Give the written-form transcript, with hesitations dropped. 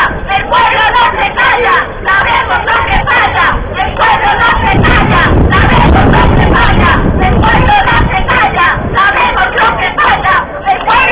el pueblo no se calla, sabemos lo que pasa, el pueblo no se calla, sabemos lo que pasa, el pueblo no se calla, sabemos lo que pasa, el pueblo